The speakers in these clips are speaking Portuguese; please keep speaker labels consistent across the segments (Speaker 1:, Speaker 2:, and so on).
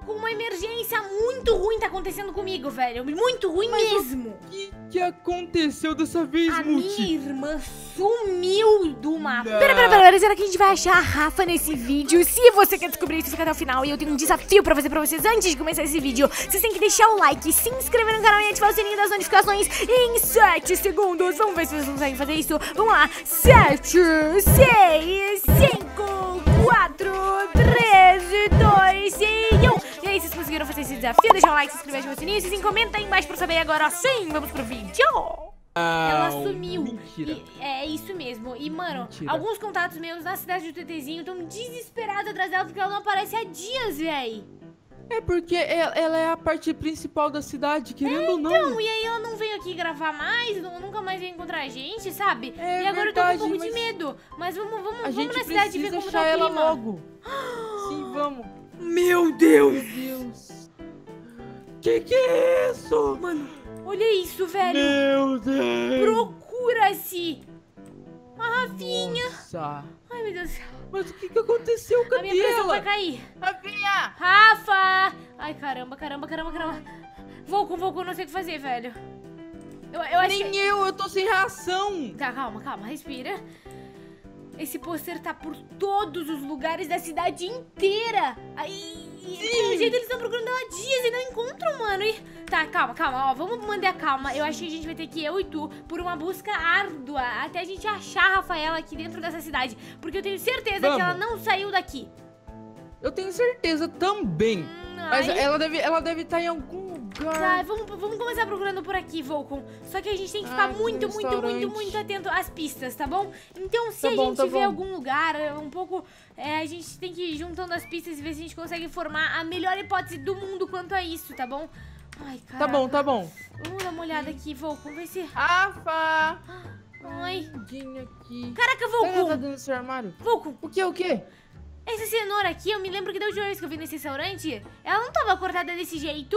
Speaker 1: Volcom, uma emergência muito ruim tá acontecendo comigo, velho. Muito ruim mesmo.
Speaker 2: O que aconteceu dessa vez,
Speaker 1: A
Speaker 2: Multi?
Speaker 1: minha irmã sumiu do mapa.
Speaker 2: Não.
Speaker 1: Pera, será que a gente vai achar a Rafa nesse vídeo? Se você quer descobrir isso, fica até o final. E eu tenho um desafio pra fazer pra vocês antes de começar esse vídeo. Vocês têm que deixar o like, se inscrever no canal e ativar o sininho das notificações em 7 segundos. Vamos ver se vocês conseguem fazer isso. Vamos lá. 7, 6, 5, 4, 3, 2 e 1. E aí, vocês conseguiram fazer esse desafio? Deixa o like, se inscrever, ativa o sininho. Vocês comentem aí embaixo pra saber agora. Sim, vamos pro vídeo. Ela sumiu.
Speaker 2: Mentira.
Speaker 1: É isso mesmo. E, mano,
Speaker 2: Mentira.
Speaker 1: alguns contatos meus na cidade do TTzinho estão desesperados atrás dela porque ela não aparece há dias, véi.
Speaker 2: É porque ela é a parte principal da cidade, querendo ou não.
Speaker 1: Então, e aí ela não veio aqui gravar mais, nunca mais veio encontrar a gente, sabe?
Speaker 2: É
Speaker 1: e agora
Speaker 2: verdade,
Speaker 1: eu tô com um pouco de
Speaker 2: mas
Speaker 1: medo. Mas vamos
Speaker 2: A gente
Speaker 1: na cidade ver
Speaker 2: precisa
Speaker 1: como
Speaker 2: achar
Speaker 1: tá o
Speaker 2: ela
Speaker 1: clima.
Speaker 2: logo. Sim, vamos.
Speaker 1: Meu Deus!
Speaker 2: Meu Deus. Que é isso?
Speaker 1: Mano, olha isso, velho.
Speaker 2: Meu Deus.
Speaker 1: Procura-se a Rafinha.
Speaker 2: Nossa.
Speaker 1: Ai, meu Deus do céu.
Speaker 2: Mas o que aconteceu?
Speaker 1: A
Speaker 2: Cadê
Speaker 1: minha pressão vai
Speaker 2: ela?
Speaker 1: cair.
Speaker 2: Rafinha!
Speaker 1: Rafa! Ai, caramba. Volcom, eu não sei o que fazer, velho. Eu acho
Speaker 2: Nem
Speaker 1: que...
Speaker 2: eu tô sem reação.
Speaker 1: Tá, calma, respira. Esse pôster tá por todos os lugares da cidade inteira. Aí, pelo jeito eles estão procurando ela há dias e não encontram, mano. E... Tá, calma, ó, vamos manter a calma. Eu acho que a gente vai ter que, eu e tu, por uma busca árdua, até a gente achar a Rafaela aqui dentro dessa cidade. Porque eu tenho certeza que ela não saiu daqui.
Speaker 2: Eu tenho certeza também. Mas
Speaker 1: Ai.
Speaker 2: ela deve estar em algum lugar.
Speaker 1: Tá, vamos começar procurando por aqui, Volcom. Só que a gente tem que ficar muito atento às pistas, tá bom? Então, se a gente vê algum lugar um pouco... a gente tem que ir juntando as pistas e ver se a gente consegue formar a melhor hipótese do mundo quanto a isso, tá bom? Ai, caraca.
Speaker 2: Tá bom.
Speaker 1: Vamos dar uma olhada aqui, Volcom, vai ser...
Speaker 2: Rafa!
Speaker 1: Ai.
Speaker 2: Ninguém aqui.
Speaker 1: Caraca,
Speaker 2: Será que ela tá
Speaker 1: Volcom!
Speaker 2: dentro do seu armário?
Speaker 1: Volcom,
Speaker 2: O quê?
Speaker 1: essa cenoura aqui, eu me lembro que da última vez que eu vi nesse restaurante, ela não tava cortada desse jeito?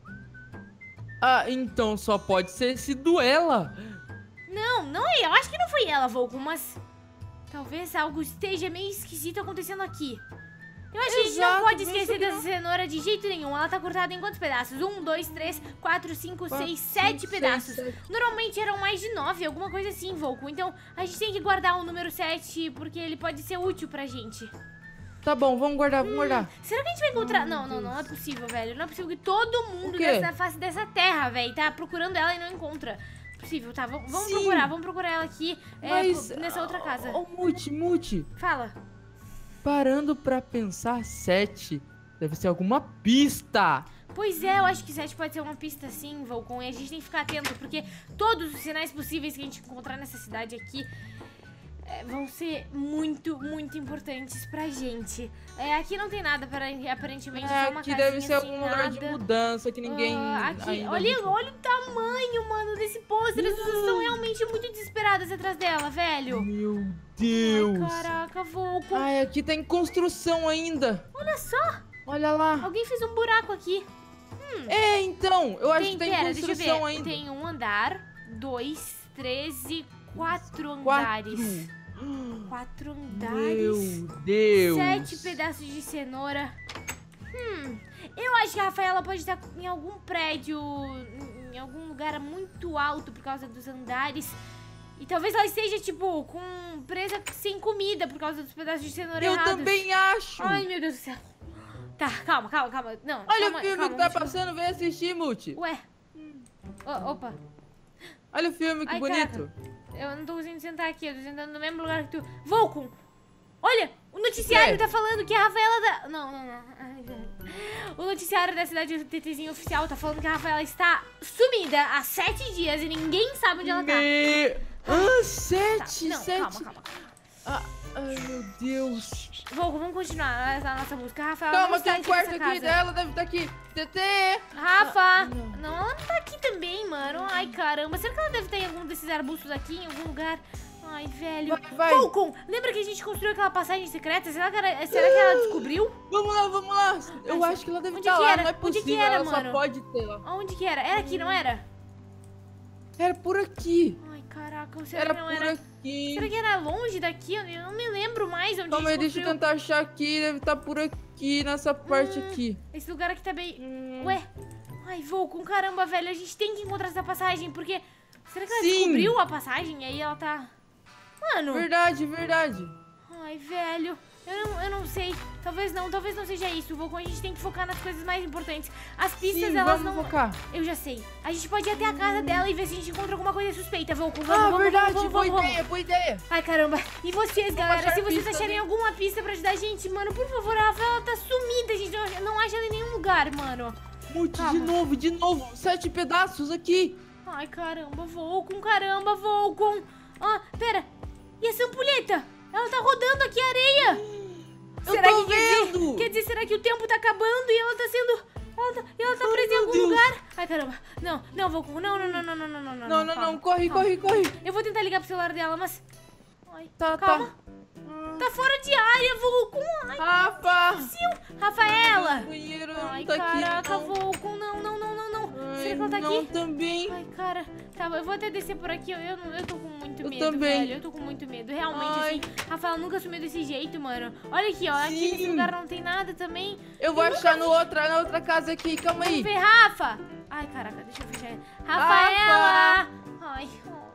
Speaker 2: Ah, então só pode ser sido ela.
Speaker 1: Não é, eu acho que não foi ela, Volcom, mas talvez algo esteja meio esquisito acontecendo aqui. Eu acho que a gente não
Speaker 2: Exato,
Speaker 1: pode
Speaker 2: mas
Speaker 1: esquecer
Speaker 2: isso aqui
Speaker 1: dessa cenoura de jeito nenhum. Ela tá cortada em quantos pedaços? 1, 2, 3, 4, 5, 6, 7 pedaços. Normalmente eram mais de 9, alguma coisa assim, Volcom. Então a gente tem que guardar o número 7 porque ele pode ser útil pra gente.
Speaker 2: Tá bom, vamos guardar.
Speaker 1: Será que a gente vai encontrar... Não é possível, velho. Não é possível que todo mundo
Speaker 2: O quê?
Speaker 1: dessa face dessa terra, velho, tá procurando ela e não encontra. Possível, tá? Vamos
Speaker 2: Sim.
Speaker 1: procurar ela aqui nessa outra casa.
Speaker 2: Ô, Multi.
Speaker 1: Fala.
Speaker 2: Parando pra pensar, 7 deve ser alguma pista.
Speaker 1: Pois é, eu acho que 7 pode ser uma pista sim, Volcom. E a gente tem que ficar atento, porque todos os sinais possíveis que a gente encontrar nessa cidade aqui vão ser muito importantes pra gente. Aqui não tem nada, aparentemente, só uma
Speaker 2: Aqui
Speaker 1: casinha
Speaker 2: deve ser
Speaker 1: sem
Speaker 2: algum lugar
Speaker 1: nada.
Speaker 2: de mudança que ninguém
Speaker 1: Aqui,
Speaker 2: ainda
Speaker 1: olha o tamanho, mano, desse pôster. As pessoas estão realmente muito desesperadas atrás dela, velho.
Speaker 2: Meu Deus.
Speaker 1: Ai, caraca, Volcom.
Speaker 2: Ai, aqui tá em construção ainda.
Speaker 1: Olha só,
Speaker 2: Olha lá.
Speaker 1: alguém fez um buraco aqui.
Speaker 2: Então, eu acho que tá em
Speaker 1: Deixa eu
Speaker 2: construção
Speaker 1: ver.
Speaker 2: ainda.
Speaker 1: Tem um andar, 2, 3 e 4
Speaker 2: 4.
Speaker 1: andares. 4 andares.
Speaker 2: Meu Deus.
Speaker 1: 7 pedaços de cenoura. Eu acho que a Rafaela pode estar em algum prédio, em algum lugar muito alto por causa dos andares. E talvez ela esteja, tipo, presa sem comida por causa dos pedaços de cenoura
Speaker 2: Eu
Speaker 1: errados.
Speaker 2: também acho.
Speaker 1: Ai, meu Deus do céu. Tá, calma. Não,
Speaker 2: Olha
Speaker 1: calma,
Speaker 2: o filme que tá passando, vem assistir, Multi.
Speaker 1: Ué. Opa.
Speaker 2: Olha o filme, que
Speaker 1: Ai,
Speaker 2: bonito.
Speaker 1: caraca. Eu não tô conseguindo sentar aqui, eu tô sentando no mesmo lugar que tu. Volcom! Olha! O noticiário tá falando que a Rafaela da... Não. Ai, o noticiário da cidade do TTzinho oficial tá falando que a Rafaela está sumida há 7 dias e ninguém sabe onde ela tá.
Speaker 2: 7?
Speaker 1: Não,
Speaker 2: 7?
Speaker 1: calma.
Speaker 2: Ai, meu Deus.
Speaker 1: Volcom, vamos continuar a nossa busca. A Rafaela
Speaker 2: Calma,
Speaker 1: não está
Speaker 2: tem um
Speaker 1: aqui
Speaker 2: quarto
Speaker 1: nessa
Speaker 2: aqui
Speaker 1: casa.
Speaker 2: dela, deve estar aqui. TT.
Speaker 1: Rafa! Não, ela não tá aqui também, mano. Ai, caramba. Será que ela deve estar em algum desses arbustos aqui, em algum lugar? Ai, velho.
Speaker 2: Vai.
Speaker 1: Volcom, lembra que a gente construiu aquela passagem secreta? Será que ela descobriu?
Speaker 2: Vamos lá. Eu acho que ela deve
Speaker 1: Onde
Speaker 2: estar
Speaker 1: que
Speaker 2: lá,
Speaker 1: era?
Speaker 2: não é
Speaker 1: Onde
Speaker 2: possível.
Speaker 1: que era,
Speaker 2: ela
Speaker 1: mano?
Speaker 2: só pode ter lá.
Speaker 1: Aonde que era? Era aqui, não era?
Speaker 2: Era por aqui.
Speaker 1: Ai, caraca, será
Speaker 2: Era
Speaker 1: que não
Speaker 2: por
Speaker 1: era?
Speaker 2: aqui. aqui.
Speaker 1: Será que era longe daqui? Eu não me lembro mais onde
Speaker 2: Calma
Speaker 1: a
Speaker 2: aí,
Speaker 1: gente
Speaker 2: deixa eu
Speaker 1: construiu.
Speaker 2: tentar achar aqui. Deve estar por aqui, nessa parte aqui.
Speaker 1: Esse lugar aqui tá bem... Ué? Ai, Vulcan, caramba, velho. A gente tem que encontrar essa passagem, porque... Será que ela
Speaker 2: Sim.
Speaker 1: descobriu a passagem e aí ela tá... Mano...
Speaker 2: Verdade, verdade.
Speaker 1: Ai, velho. Eu não sei. Talvez não seja isso, Vulcan. A gente tem que focar nas coisas mais importantes. As pistas,
Speaker 2: Sim,
Speaker 1: elas
Speaker 2: vamos
Speaker 1: não...
Speaker 2: focar.
Speaker 1: Eu já sei. A gente pode ir até a casa dela e ver se a gente encontra alguma coisa suspeita, Vulcan.
Speaker 2: Verdade, boa
Speaker 1: vamos.
Speaker 2: ideia, boa ideia.
Speaker 1: Ai, caramba. E vocês, galera?
Speaker 2: achar
Speaker 1: Se vocês
Speaker 2: pista,
Speaker 1: acharem
Speaker 2: né?
Speaker 1: alguma pista pra ajudar a gente, mano, por favor, a Rafaela tá sumida. A gente não acha ela em nenhum lugar, mano.
Speaker 2: Mute
Speaker 1: Calma.
Speaker 2: de novo. 7 pedaços aqui.
Speaker 1: Ai, caramba, Vulcan. Ah, pera. E essa ampulheta? Ela tá rodando aqui a areia.
Speaker 2: Eu tô vendo.
Speaker 1: Quer dizer, será que o tempo tá acabando e ela tá sendo... Ela tá presa em
Speaker 2: meu
Speaker 1: algum
Speaker 2: Deus.
Speaker 1: lugar? Ai, caramba. Não, Vulcan. Não.
Speaker 2: Não, corre.
Speaker 1: Eu vou tentar ligar pro celular dela, mas... Ai,
Speaker 2: Tá.
Speaker 1: calma. Tá fora de área, Vulcan. Ai,
Speaker 2: Rafa.
Speaker 1: Rafaela.
Speaker 2: Banheiro
Speaker 1: Ai,
Speaker 2: tá aqui.
Speaker 1: caraca,
Speaker 2: não.
Speaker 1: Vulcan. Não. Será que ela tá
Speaker 2: não,
Speaker 1: aqui?
Speaker 2: também.
Speaker 1: Ai, cara, tá, eu vou até descer por aqui. Eu tô com muito
Speaker 2: Eu
Speaker 1: medo,
Speaker 2: também.
Speaker 1: velho. Eu tô com muito medo. Realmente,
Speaker 2: Ai.
Speaker 1: assim, Rafaela nunca sumiu desse jeito, mano. Olha aqui, ó. Aqui nesse
Speaker 2: Sim.
Speaker 1: lugar não tem nada também.
Speaker 2: Eu vou achar na outra casa aqui. Calma
Speaker 1: Vamos
Speaker 2: aí.
Speaker 1: ver, Rafa. Ai, caraca, deixa eu fechar. Rafaela! Ai.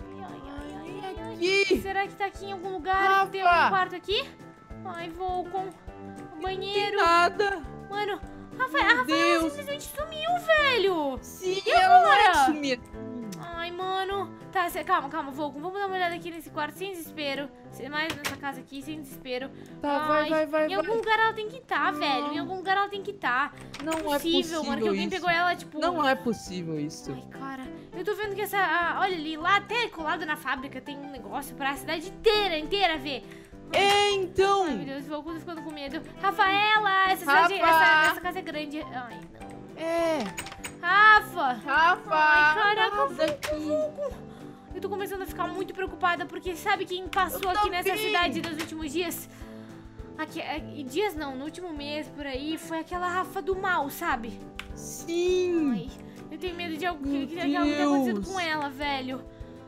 Speaker 2: Aqui.
Speaker 1: Será que tá aqui em algum lugar? Tem algum
Speaker 2: Rafa.
Speaker 1: quarto aqui? Ai, vou com o banheiro.
Speaker 2: Nada.
Speaker 1: Mano, a Rafaela
Speaker 2: Deus.
Speaker 1: simplesmente sumiu, velho.
Speaker 2: Sim,
Speaker 1: E
Speaker 2: ela não
Speaker 1: agora?
Speaker 2: vai sumir.
Speaker 1: Ai, mano. Tá, calma, Vulcan. Vamos dar uma olhada aqui nesse quarto sem desespero. Mais nessa casa aqui, sem desespero.
Speaker 2: Tá,
Speaker 1: Ai,
Speaker 2: vai.
Speaker 1: Em algum lugar ela tem que estar, velho. Em algum lugar ela tem que estar.
Speaker 2: Não é possível,
Speaker 1: mano, que alguém
Speaker 2: isso.
Speaker 1: pegou ela, tipo...
Speaker 2: Não é possível isso.
Speaker 1: Ai, cara. Eu tô vendo que essa... olha ali, lá até colado na fábrica tem um negócio pra cidade inteira ver.
Speaker 2: Então.
Speaker 1: Ai, meu Deus, Vulcan, tô ficando com medo. Rafaela, essa casa é grande. Ai, não.
Speaker 2: É.
Speaker 1: Rafa!
Speaker 2: Rafa.
Speaker 1: Ai, caraca,
Speaker 2: nada aqui.
Speaker 1: Eu tô começando a ficar muito preocupada, porque sabe quem passou aqui nessa
Speaker 2: também.
Speaker 1: cidade nos últimos dias? Dias não, no último mês, por aí, foi aquela Rafa do mal, sabe?
Speaker 2: Sim.
Speaker 1: Ai, eu tenho medo de algo
Speaker 2: Meu
Speaker 1: que tenha acontecido
Speaker 2: Deus.
Speaker 1: com ela, velho.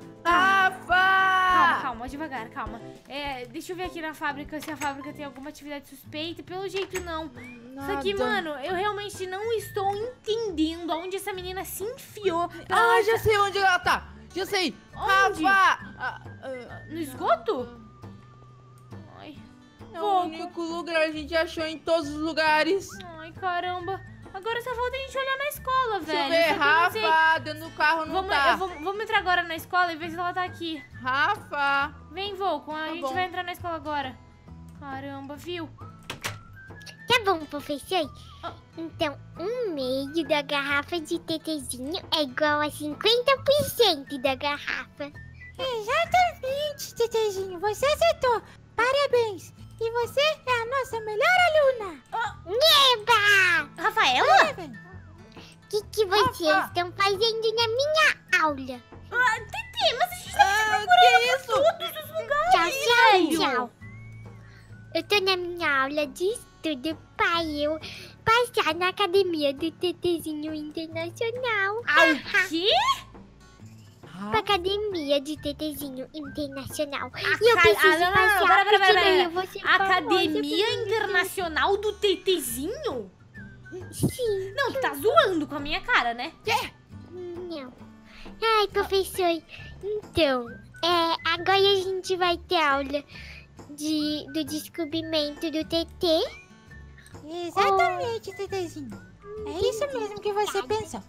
Speaker 2: Rafa.
Speaker 1: Calma, devagar, calma. Deixa eu ver aqui na fábrica se a fábrica tem alguma atividade suspeita. Pelo jeito, não. Só que,
Speaker 2: Nada.
Speaker 1: mano, eu realmente não estou entendendo aonde essa menina se enfiou.
Speaker 2: Já sei onde ela tá. Já sei.
Speaker 1: Onde?
Speaker 2: Rafa.
Speaker 1: No esgoto? Ai.
Speaker 2: É o único lugar que a gente achou em todos os lugares.
Speaker 1: Ai, caramba. Agora só falta a gente olhar na escola,
Speaker 2: Deixa eu
Speaker 1: velho.
Speaker 2: ver,
Speaker 1: Só que eu não sei.
Speaker 2: Rafa. Dentro do carro não tá.
Speaker 1: Vamos entrar agora na escola e ver se ela tá aqui.
Speaker 2: Rafa.
Speaker 1: Vem, Vulcan. A gente
Speaker 2: bom.
Speaker 1: vai entrar na escola agora. Caramba, viu?
Speaker 3: Tá bom, professor. Então, 1/2 da garrafa de tetezinho é igual a 50% da garrafa.
Speaker 4: Exatamente, Tetezinho. Você acertou. Parabéns. E você é a nossa melhor aluna.
Speaker 3: Eba!
Speaker 1: Rafaela?
Speaker 4: Parabéns.
Speaker 3: O que vocês estão fazendo na minha aula?
Speaker 1: Tete, mas a gente tá
Speaker 2: Que isso?
Speaker 1: todos os lugares.
Speaker 3: Tchau. Eu tô na minha aula de estudo para eu passar na academia do Tetezinho Internacional.
Speaker 1: O quê?
Speaker 3: Pra academia de Tetezinho Internacional. E eu preciso
Speaker 1: não,
Speaker 3: passar,
Speaker 1: pera.
Speaker 3: porque daí eu vou ser
Speaker 1: Academia
Speaker 3: famosa.
Speaker 1: Internacional do Tetezinho?
Speaker 3: Sim.
Speaker 1: Não, tu tá zoando com a minha cara, né?
Speaker 3: Não. Ai, professor. Então, agora a gente vai ter aula do descobrimento do TT.
Speaker 4: Exatamente, Tetezinho. É isso mesmo que você pensou.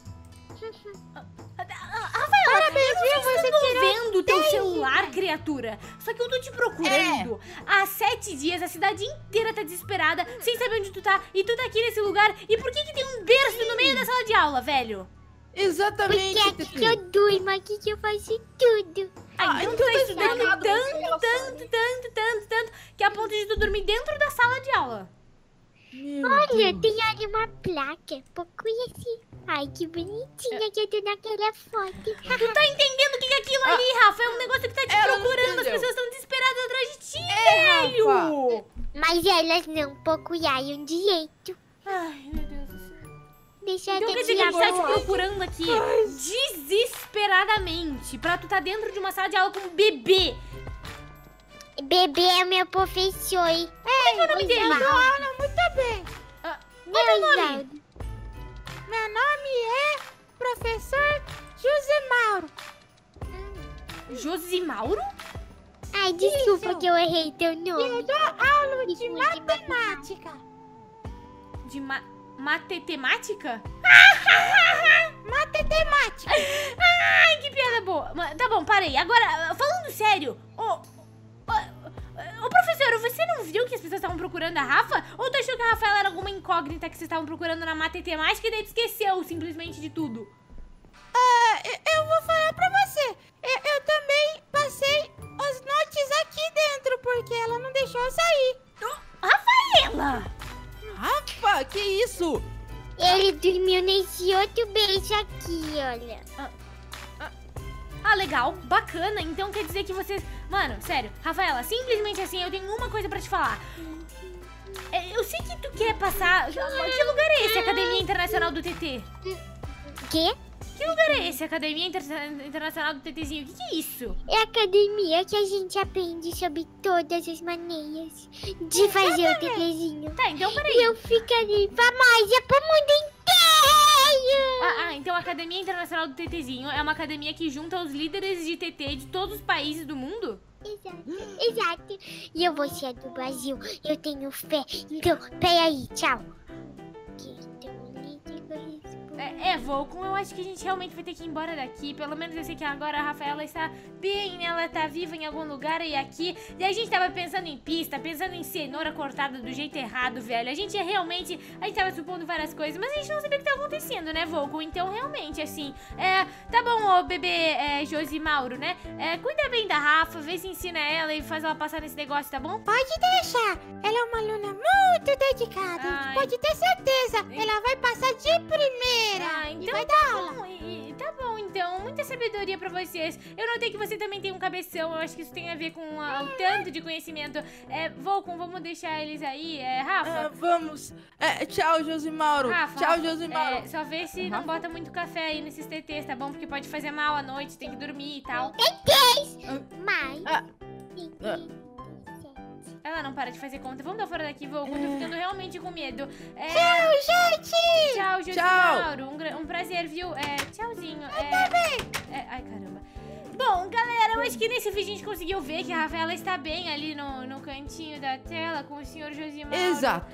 Speaker 1: Parabéns, viu? Você tá vendo o teu celular, criatura? Só que eu tô te procurando há 7 dias, a cidade inteira tá desesperada, sem saber onde tu tá, e tu tá aqui nesse lugar. E por que tem um berço no meio da sala de aula, velho?
Speaker 2: Exatamente,
Speaker 3: Porque aqui que
Speaker 2: Tete.
Speaker 3: eu durmo, aqui que eu faço tudo.
Speaker 1: Então tu tá estudando tanto, que é a ponto de tu dormir dentro da sala de aula.
Speaker 2: Meu
Speaker 3: Olha,
Speaker 2: Deus.
Speaker 3: tem ali uma placa. Procure assim. Ai, que bonitinha que eu tô naquela foto.
Speaker 1: Tu tá entendendo o que é aquilo ali, Rafa? É um negócio que tá te
Speaker 2: Ela não
Speaker 1: procurando, as
Speaker 2: entendeu.
Speaker 1: pessoas estão desesperadas atrás de ti, velho!
Speaker 3: Mas elas não procuraram direito.
Speaker 1: Ai, meu Deus do céu.
Speaker 3: Deixa
Speaker 1: Então
Speaker 3: eu
Speaker 1: quer dizer que a
Speaker 3: tirar
Speaker 1: gente tá te
Speaker 3: foto.
Speaker 1: procurando aqui desesperadamente pra tu tá dentro de uma sala de aula com um bebê.
Speaker 3: Bebê é meu professor.
Speaker 1: Qual é o nome dele?
Speaker 4: Eu dou aula muito bem.
Speaker 1: Qual é o nome?
Speaker 4: Meu nome é Professor José Mauro.
Speaker 1: Josimauro?
Speaker 3: Ai, desculpa
Speaker 4: Isso.
Speaker 3: que eu errei teu
Speaker 4: Eu
Speaker 3: nome.
Speaker 4: dou aula de
Speaker 3: Isso,
Speaker 4: matemática.
Speaker 1: De matemática?
Speaker 4: Matemática.
Speaker 1: Ai, que piada boa. Tá bom, parei. Agora, falando sério, ô professor, você não viu que as pessoas estavam procurando a Rafa? Ou tu achou que a Rafaela era alguma incógnita que vocês estavam procurando na matemática e daí tu esqueceu simplesmente de tudo?
Speaker 4: Eu vou falar pra você. Eu também passei os notes aqui dentro, porque ela não deixou eu sair.
Speaker 1: Rafaela!
Speaker 2: Rafa, que isso?
Speaker 3: Ele dormiu nesse outro beijo aqui, olha.
Speaker 1: Ah, legal, bacana. Então quer dizer que vocês... Mano, sério, Rafaela, simplesmente assim, eu tenho uma coisa pra te falar. Eu sei que tu quer passar... Que lugar é esse, Academia Internacional do TT?
Speaker 3: Quê?
Speaker 1: Que lugar é esse, Academia Internacional do TTzinho? O que é isso?
Speaker 3: É a academia que a gente aprende sobre todas as maneiras de fazer o TTzinho.
Speaker 1: Tá, então
Speaker 3: E
Speaker 1: peraí.
Speaker 3: eu ficarei famosa pro mundo inteiro.
Speaker 1: Então a Academia Internacional do TTzinho é uma academia que junta os líderes de TT de todos os países do mundo?
Speaker 3: Exato. E eu vou ser do Brasil. Eu tenho fé. Então, peraí, tchau.
Speaker 1: Volcom, eu acho que a gente realmente vai ter que ir embora daqui. Pelo menos eu sei que agora a Rafaela está bem, né? Ela tá viva em algum lugar e aqui. E a gente tava pensando em pista, pensando em cenoura cortada do jeito errado, velho. A gente tava supondo várias coisas, mas a gente não sabia o que tava acontecendo, né, Volcom? Então, realmente, assim, tá bom, ô bebê Josimauro, né? Cuida bem da Rafa, vê se ensina ela e faz ela passar nesse negócio, tá bom?
Speaker 4: Pode deixar. Ela é uma aluna muito dedicada.
Speaker 1: Ai.
Speaker 4: Pode ter certeza. Ela vai passar de primeira.
Speaker 1: Então
Speaker 4: e vai dar aula.
Speaker 1: tá bom, então. Muita sabedoria pra vocês. Eu notei que você também tem um cabeção. Eu acho que isso tem a ver com o tanto de conhecimento. Volcom, vamos deixar eles aí. Rafa?
Speaker 2: Vamos. Tchau, Josimauro.
Speaker 1: Rafa,
Speaker 2: Tchau, Josimauro.
Speaker 1: só vê se não bota muito café aí nesses TTs, tá bom? Porque pode fazer mal à noite, tem que dormir e tal.
Speaker 3: Mas...
Speaker 1: Ela não para de fazer conta. Vamos dar fora daqui, Volcom. Tô ficando realmente com medo.
Speaker 4: Tchau, gente.
Speaker 1: Tchau, Josimauro. Um prazer, viu? Tchauzinho. Ai, caramba. Bom, galera, eu acho que nesse vídeo a gente conseguiu ver que a Rafaela está bem ali no cantinho da tela com o senhor Josimauro.
Speaker 2: Exato.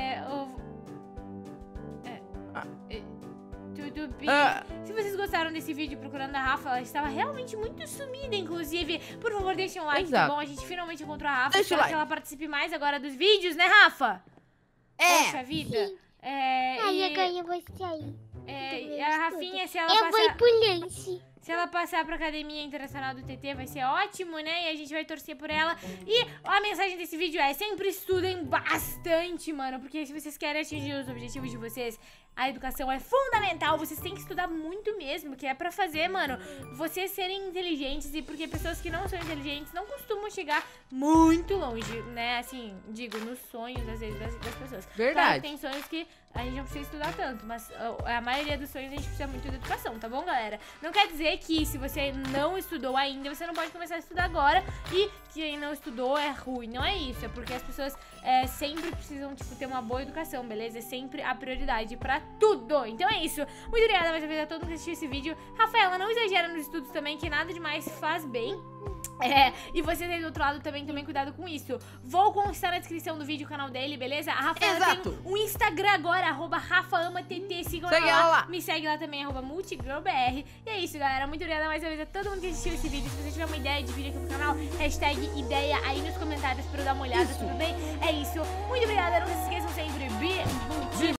Speaker 1: Tudo bem. Se vocês gostaram desse vídeo procurando a Rafa, ela estava realmente muito sumida, inclusive. Por favor, deixem um like,
Speaker 2: Exato.
Speaker 1: tá bom? A gente finalmente encontrou a Rafa.
Speaker 2: Deixa o
Speaker 1: Espero
Speaker 2: like.
Speaker 1: que ela participe mais agora dos vídeos, né, Rafa? Poxa vida.
Speaker 3: Ai, agora eu vou sair.
Speaker 1: E a Rafinha, se ela
Speaker 3: Eu vou ir
Speaker 1: passar...
Speaker 3: pro lanche.
Speaker 1: Se ela passar pra Academia Internacional do TT, vai ser ótimo, né? E a gente vai torcer por ela. E a mensagem desse vídeo é: sempre estudem bastante, mano. Porque se vocês querem atingir os objetivos de vocês, a educação é fundamental. Vocês têm que estudar muito mesmo, que é pra fazer, mano, vocês serem inteligentes. E porque pessoas que não são inteligentes não costumam chegar muito longe, né? Assim, digo, nos sonhos, às vezes, das pessoas.
Speaker 2: Verdade.
Speaker 1: Claro que tem sonhos que a gente não precisa estudar tanto, mas a maioria dos sonhos a gente precisa muito de educação, tá bom, galera? Não quer dizer que se você não estudou ainda, você não pode começar a estudar agora e que quem não estudou é ruim. Não é isso, é porque as pessoas sempre precisam, tipo, ter uma boa educação, beleza? É sempre a prioridade pra tudo. Então é isso. Muito obrigada mais uma vez a todo mundo que assistiu esse vídeo. Rafaela, não exagera nos estudos também, que nada demais faz bem. E vocês aí do outro lado também tomem cuidado com isso. Vou constar na descrição do vídeo o canal dele, beleza? A Rafaela tem um Instagram agora, @RafaAmaTT. Sigam ela lá. Me segue lá também, @multigirlbr. E é isso, galera. Muito obrigada mais uma vez a todo mundo que assistiu esse vídeo. Se você tiver uma ideia de vídeo aqui pro canal, #ideia aí nos comentários pra eu dar uma olhada, tudo bem? É isso. Muito obrigada. Não se esqueçam sempre.